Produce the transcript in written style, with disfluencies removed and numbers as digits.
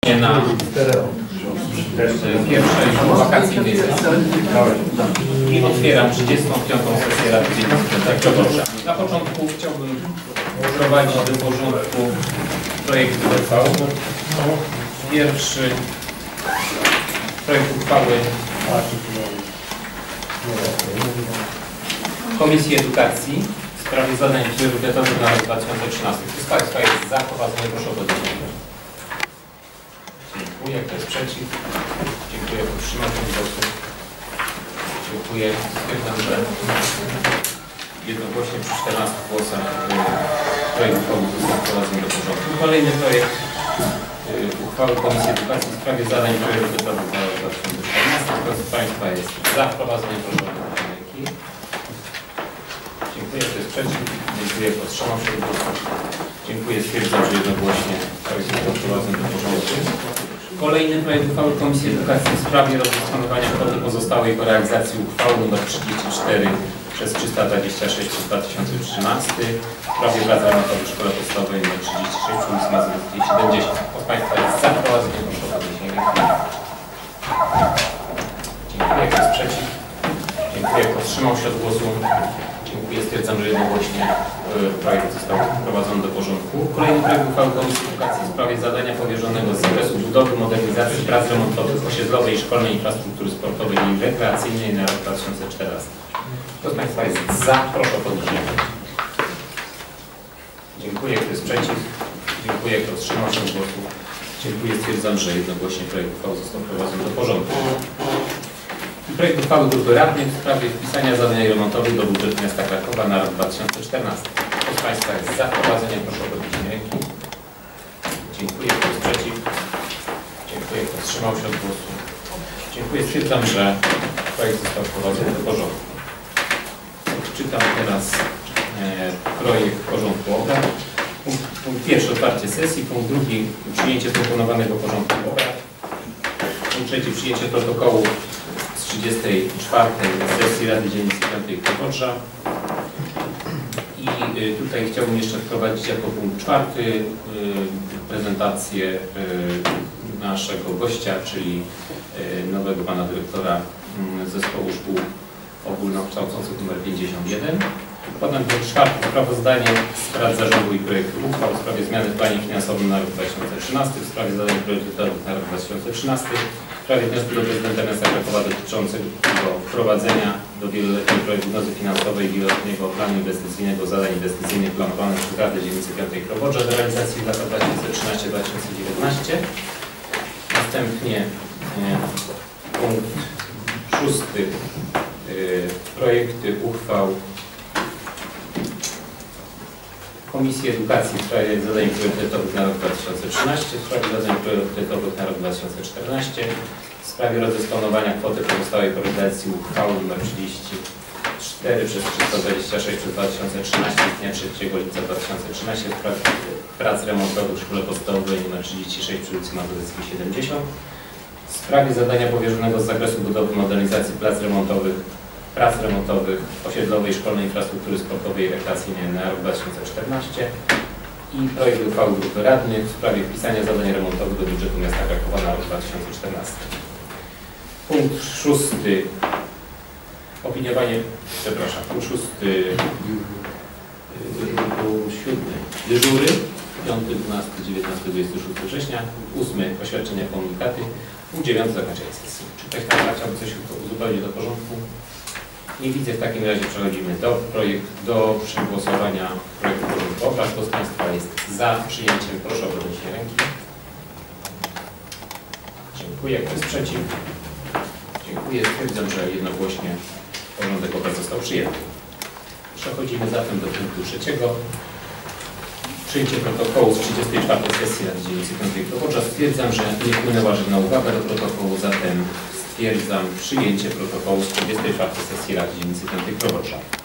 właśnie na pierwszej wakacyjnej sesji i otwieram 35. sesję Rady Dziennicy Wyborczej. Na początku chciałbym wprowadzić do porządku projekt uchwały. Pierwszy projekt uchwały Komisji Edukacji w sprawie zadań priorytetowych na rok 2013. Kto z Państwa jest za wprowadzeniem? Proszę o podniesienie. Dziękuję. Kto jest przeciw? Dziękuję. Kto wstrzymał się od głosu? Dziękuję. Stwierdzam, że jednogłośnie przy 14 głosach projekt uchwały został wprowadzony do porządku. Kolejny projekt uchwały Komisji Edukacji w sprawie zadań priorytetowych na rok 2014. Kto z Państwa jest za wprowadzeniem? Proszę o podniesienie ręki. Dziękuję. Kto jest przeciw? Dziękuję. Kto wstrzymał się od głosu? Dziękuję. Stwierdzam, że jednogłośnie projekt został wprowadzony do porządku. Kolejny projekt uchwały Komisji Edukacji w sprawie rozdysponowania kwoty pozostałej po realizacji uchwały nr 34 przez 326 przez 2013 w sprawie prac remontowych w szkole podstawowej nr 36 ulicy Mazurskiej 70. Kto z Państwa jest za wprowadzeniem? Proszę o podniesienie ręki. Dziękuję. Kto jest przeciw? Dziękuję. Kto wstrzymał się od głosu? Dziękuję. Stwierdzam, że jednogłośnie projekt został wprowadzony do porządku. Kolejny projekt uchwały Komisji Edukacji w sprawie zadania powierzonego z zakresu budowy, modernizacji prac remontowych osiedlowej i szkolnej infrastruktury sportowej i rekreacyjnej na rok 2014. Kto z Państwa jest za? Proszę o podniesienie. Dziękuję. Kto jest przeciw? Dziękuję. Kto wstrzymał się od głosu? Dziękuję. Stwierdzam, że jednogłośnie projekt uchwały został wprowadzony do porządku. I projekt uchwały Grupy Radnych w sprawie wpisania zadań remontowych do budżetu miasta Krakowa na rok 2014. Kto z Państwa jest za wprowadzeniem? Proszę o podniesienie ręki. Dziękuję. Kto jest przeciw? Dziękuję. Kto wstrzymał się od głosu? Dziękuję. Stwierdzam, że projekt został wprowadzony do porządku. Odczytam teraz projekt porządku obrad. Punkt pierwszy otwarcie sesji. Punkt drugi przyjęcie proponowanego porządku obrad. Punkt trzeci przyjęcie protokołu z 34. sesji Rady Dziennicy Wyborczej. I tutaj chciałbym jeszcze wprowadzić jako punkt czwarty prezentację naszego gościa, czyli nowego pana dyrektora Zespołu Szkół Ogólnokształcących nr 51. Potem punkt czwarty sprawozdanie z prac zarządu i projektu uchwał w sprawie zmiany w planie finansowym na rok 2013, w sprawie zadań priorytetowych na rok 2013, w sprawie wniosku do prezydenta miasta Krakowa dotyczącego wprowadzenia do wieloletniej prognozy finansowej i wieloletniego planu inwestycyjnego zadań inwestycyjnych planowanych przez Radę Dziennicy Piątej Krowodrza do realizacji w latach 2013-2019. Następnie punkt szósty projekty uchwał Komisji Edukacji w sprawie zadań priorytetowych na rok 2013, w sprawie zadań priorytetowych na rok 2014, w sprawie rozdysponowania kwoty pozostałej po realizacji uchwały nr 34 przez 326 przez 2013 z dnia 3 lipca 2013 w sprawie prac remontowych w szkole podstawowej nr 36 przy ulicy Mazurskiej 70, w sprawie zadania powierzonego z zakresu budowy modernizacji prac remontowych osiedlowej szkolnej infrastruktury sportowej i rekreacyjnej na rok 2014 i projekt uchwały Grupy Radnych w sprawie wpisania zadań remontowych do budżetu miasta Krakowa na rok 2014. Punkt szósty. Punkt szósty. Siódmy. Dyżury. 5, 12, 19, 26 września. 8. Oświadczenia, komunikaty. Punkt 9. Zakończenie sesji. Czy ktoś tam chciałby coś uzupełnić do porządku? Nie widzę. W takim razie przechodzimy do przegłosowania projektu porządku obrad. Kto z Państwa jest za przyjęciem? Proszę o podniesienie ręki. Dziękuję. Kto jest przeciw? Dziękuję. Stwierdzam, że jednogłośnie porządek obrad został przyjęty. Przechodzimy zatem do punktu trzeciego. Przyjęcie protokołu z 34. sesji Rady Dziennicy Piątej Krowodrza. Stwierdzam, że nie wpłynęła żadna uwaga do protokołu, zatem stwierdzam przyjęcie protokołu z 34. sesji Rady Dziennicy Piątej Krowodrza.